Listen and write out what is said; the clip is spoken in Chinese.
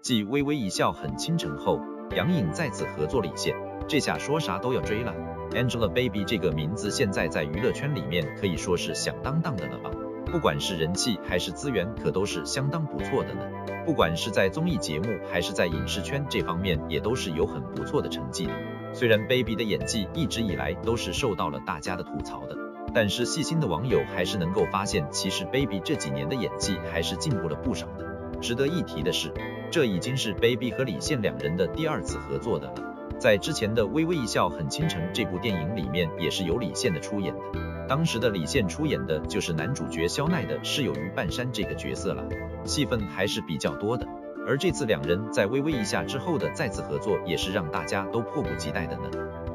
继《微微一笑很倾城》后，杨颖再次合作李现，这下说啥都要追了。Angelababy 这个名字现在在娱乐圈里面可以说是响当当的了吧？不管是人气还是资源，可都是相当不错的呢。不管是在综艺节目还是在影视圈这方面，也都是有很不错的成绩的。虽然 Baby 的演技一直以来都是受到了大家的吐槽的，但是细心的网友还是能够发现，其实 Baby 这几年的演技还是进步了不少的。值得一提的是，这已经是 Baby 和李现两人的第2次合作的了。在之前的《微微一笑很倾城》这部电影里面，也是有李现的出演的。当时的李现出演的就是男主角肖奈的室友于半山这个角色了，戏份还是比较多的。而这次两人在《微微一笑》之后的再次合作，也是让大家都迫不及待的呢。